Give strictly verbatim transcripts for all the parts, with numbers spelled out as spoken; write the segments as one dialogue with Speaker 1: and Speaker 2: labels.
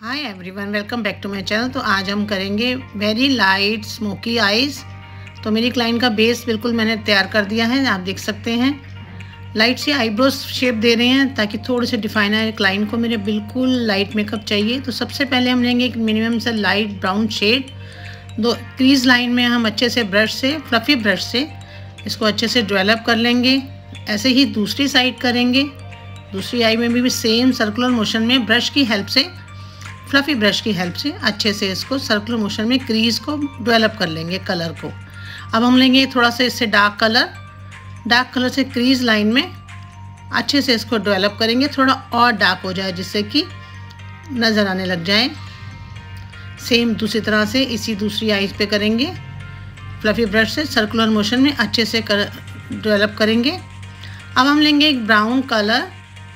Speaker 1: Hi everyone, welcome back to my channel. तो आज हम करेंगे वेरी लाइट स्मोकी आइज़। तो मेरी क्लाइंट का बेस बिल्कुल मैंने तैयार कर दिया है, आप देख सकते हैं। लाइट सी आईब्रोज शेप दे रहे हैं ताकि थोड़े से डिफाइन आए। क्लाइंट को मेरे बिल्कुल लाइट मेकअप चाहिए। तो सबसे पहले हम लेंगे एक मिनिमम से लाइट ब्राउन शेड। दो क्रीज लाइन में हम अच्छे से ब्रश से, फ्लफी ब्रश से इसको अच्छे से डेवलप कर लेंगे। ऐसे ही दूसरी साइड करेंगे। दूसरी आई में भी, भी सेम सर्कुलर मोशन में ब्रश की हेल्प से, फ्लफी ब्रश की हेल्प से अच्छे से इसको सर्कुलर मोशन में क्रीज को डेवलप कर लेंगे कलर को। अब हम लेंगे थोड़ा सा इससे डार्क कलर। डार्क कलर से क्रीज लाइन में अच्छे से इसको डेवलप करेंगे, थोड़ा और डार्क हो जाए जिससे कि नज़र आने लग जाए। सेम दूसरी तरह से इसी दूसरी आईज पे करेंगे। फ्लफी ब्रश से सर्कुलर मोशन में अच्छे से कर डेवलप करेंगे। अब हम लेंगे एक ब्राउन कलर,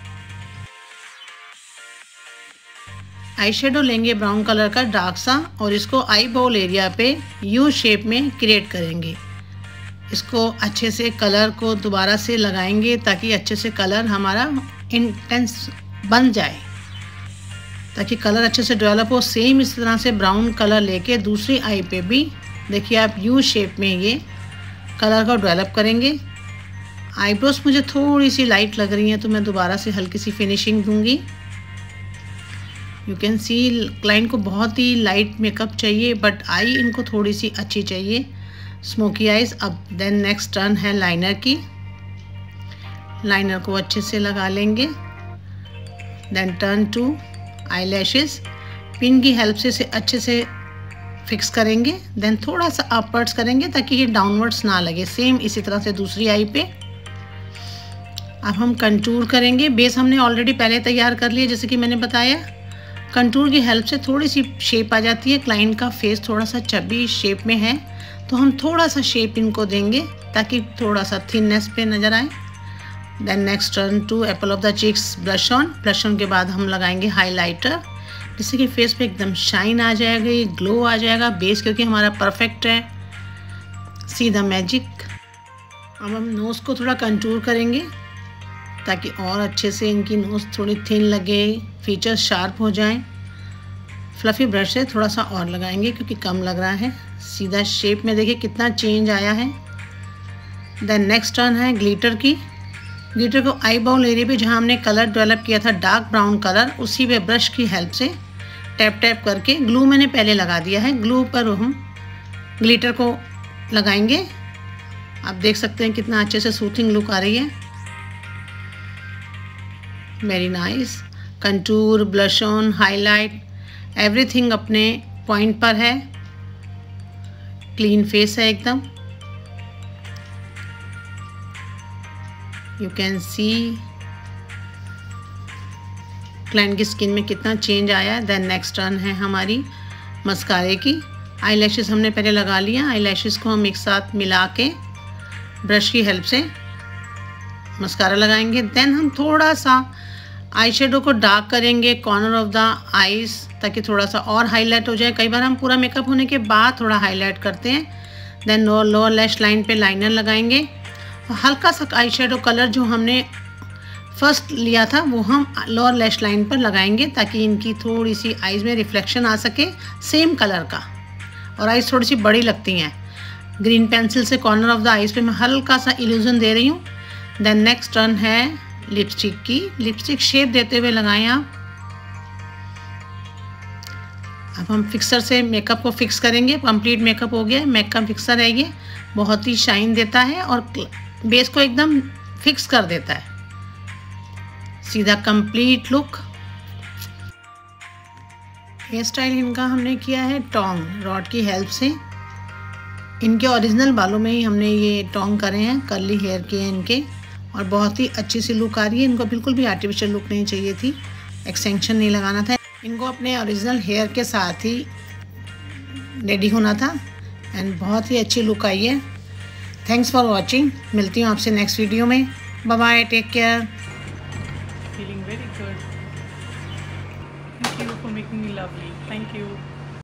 Speaker 1: आई शेडो लेंगे ब्राउन कलर का डार्क सा, और इसको आई बॉल एरिया पे यू शेप में क्रिएट करेंगे। इसको अच्छे से कलर को दोबारा से लगाएंगे ताकि अच्छे से कलर हमारा इंटेंस बन जाए, ताकि कलर अच्छे से डेवलप हो। सेम इस तरह से ब्राउन कलर लेके दूसरी आई पे भी देखिए आप यू शेप में ये कलर को डेवलप करेंगे। आईब्रोज मुझे थोड़ी सी लाइट लग रही हैं तो मैं दोबारा से हल्की सी फिनिशिंग दूंगी। यू कैन सी क्लाइंट को बहुत ही लाइट मेकअप चाहिए, बट आई इनको थोड़ी सी अच्छी चाहिए, स्मोकी आइज। अब देन नेक्स्ट टर्न है लाइनर की। लाइनर को अच्छे से लगा लेंगे। Then turn to eye lashes. Pin की हेल्प से इसे अच्छे से फिक्स करेंगे। देन थोड़ा सा अपवर्ड्स करेंगे ताकि ये डाउनवर्ड्स ना लगे। सेम इसी तरह से दूसरी आई पे। अब हम कंटूर करेंगे। बेस हमने ऑलरेडी पहले तैयार कर लिया, जैसे कि मैंने बताया। कंटूर की हेल्प से थोड़ी सी शेप आ जाती है। क्लाइंट का फेस थोड़ा सा चबी शेप में है तो हम थोड़ा सा शेप इनको देंगे ताकि थोड़ा सा थिननेस पे नज़र आए। Then next turn to apple of the cheeks blush on. Blush on के बाद हम लगाएंगे हाइलाइटर, जिससे कि फेस पे एकदम शाइन आ जाएगा, ये ग्लो आ जाएगा। बेस क्योंकि हमारा परफेक्ट है। See the magic. अब हम नोज़ को थोड़ा कंटूर करेंगे ताकि और अच्छे से इनकी नोज़ थोड़ी थिन लगे, फीचर्स शार्प हो जाएं। फ्लफ़ी ब्रश से थोड़ा सा और लगाएंगे क्योंकि कम लग रहा है। सीधा शेप में देखिए कितना चेंज आया है। देन नेक्स्ट टर्न है ग्लिटर की। ग्लिटर को आई बाउल एरिया पे जहाँ हमने कलर डेवलप किया था डार्क ब्राउन कलर, उसी पे ब्रश की हेल्प से टैप टैप करके, ग्लू मैंने पहले लगा दिया है, ग्लू पर हम ग्लिटर को लगाएंगे। आप देख सकते हैं कितना अच्छे से सूथिंग लुक आ रही है। Very nice. Contour, blush on, highlight, everything अपने पॉइंट पर है। क्लीन फेस है एकदम। यू कैन सी क्लाइंट की स्किन में कितना चेंज आया है। देन नेक्स्ट टर्न है हमारी मस्कारे की। आई लैशेस हमने पहले लगा लिया। आई लैशेस को हम एक साथ मिला के ब्रश की हेल्प से मस्कारा लगाएंगे। देन हम थोड़ा सा आई शेडो को डार्क करेंगे कॉर्नर ऑफ द आईज, ताकि थोड़ा सा और हाईलाइट हो जाए। कई बार हम पूरा मेकअप होने के बाद थोड़ा हाईलाइट करते हैं। Then lower lower lash line पे लाइनर लगाएंगे। हल्का सा आई शेडो कलर जो हमने फर्स्ट लिया था वो हम लोअर लैश लाइन पर लगाएंगे ताकि इनकी थोड़ी सी आईज में रिफ्लेक्शन आ सके सेम कलर का, और आईज थोड़ी सी बड़ी लगती हैं। ग्रीन पेंसिल से कॉर्नर ऑफ द आईज पे मैं हल्का सा इल्यूजन दे रही हूँ। देन नेक्स्ट टर्न है लिपस्टिक की। लिपस्टिक शेप देते हुए लगाएं आप। अब हम फिक्सर से मेकअप को फिक्स करेंगे। कंप्लीट मेकअप हो गया। मेकअप फिक्सर है ये, बहुत ही शाइन देता है और बेस को एकदम फिक्स कर देता है। सीधा कंप्लीट लुक। हेयर स्टाइल इनका हमने किया है टोंग रॉड की हेल्प से। इनके ओरिजिनल बालों में ही हमने ये टोंग करे हैं, कर्ली हेयर के हैं इनके, और बहुत ही अच्छी सी लुक आ रही है। इनको बिल्कुल भी आर्टिफिशियल लुक नहीं चाहिए थी, एक्सटेंशन नहीं लगाना था। इनको अपने ओरिजिनल हेयर के साथ ही रेडी होना था, एंड बहुत ही अच्छी लुक आई है। Thanks for watching. मिलती हूँ आपसे नेक्स्ट वीडियो में। Bye bye, take care.
Speaker 2: Feeling very good. Thank you for making me lovely. Thank you.